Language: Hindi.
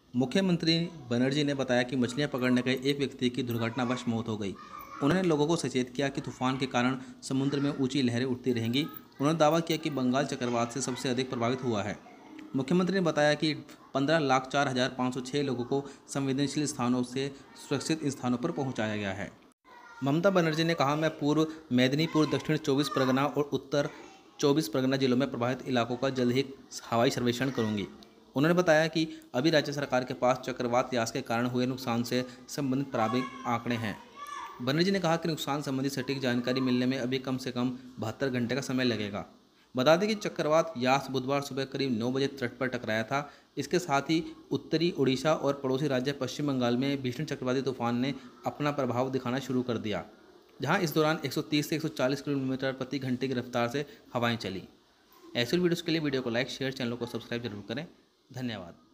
मुख्यमंत्री बनर्जी ने बताया कि मछलियां पकड़ने गए एक व्यक्ति की दुर्घटनावश मौत हो गई। उन्होंने लोगों को सचेत किया कि तूफान के कारण समुद्र में ऊंची लहरें उठती रहेंगी। उन्होंने दावा किया कि बंगाल चक्रवात से सबसे अधिक प्रभावित हुआ है। मुख्यमंत्री ने बताया कि 15,04,506 लोगों को संवेदनशील स्थानों से सुरक्षित स्थानों पर पहुंचाया गया है। ममता बनर्जी ने कहा, मैं पूर्व मेदिनीपुर, दक्षिण 24 परगना और उत्तर 24 परगना जिलों में प्रभावित इलाकों का जल्द ही हवाई सर्वेक्षण करूंगी। उन्होंने बताया कि अभी राज्य सरकार के पास चक्रवात यास के कारण हुए नुकसान से संबंधित प्रारंभिक आंकड़े हैं। बनर्जी ने कहा कि नुकसान संबंधी सटीक जानकारी मिलने में अभी कम से कम 72 घंटे का समय लगेगा। बता दें कि चक्रवात यास बुधवार सुबह करीब 9 बजे तट पर टकराया था। इसके साथ ही उत्तरी उड़ीसा और पड़ोसी राज्य पश्चिम बंगाल में भीषण चक्रवाती तूफान ने अपना प्रभाव दिखाना शुरू कर दिया, जहां इस दौरान 130 से 140 किलोमीटर प्रति घंटे की रफ्तार से हवाएं चली। ऐसे वीडियोज़ के लिए वीडियो को लाइक, शेयर, चैनल को सब्सक्राइब जरूर करें। धन्यवाद।